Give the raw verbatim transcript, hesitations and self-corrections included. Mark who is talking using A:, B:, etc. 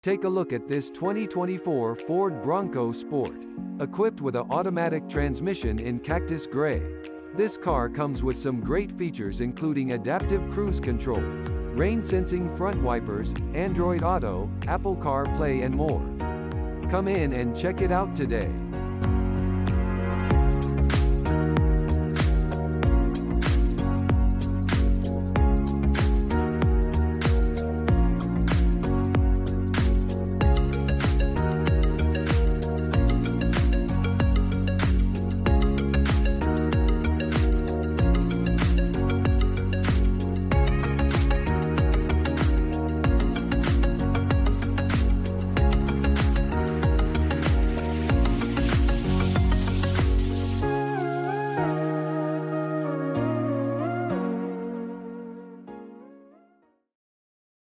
A: Take a look at this twenty twenty-four Ford Bronco Sport. Equipped with an automatic transmission in cactus gray. This car comes with some great features including adaptive cruise control, rain-sensing front wipers, Android Auto, Apple CarPlay and more. Come in and check it out today.